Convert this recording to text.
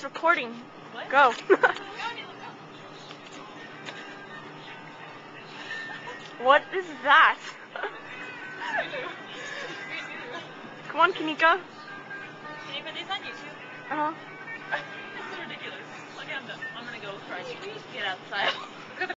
recording. What? Go. What is that? Come on, Kanika. Can you put these on YouTube? Uh-huh. This is ridiculous. Look at them. I'm gonna go try to get outside.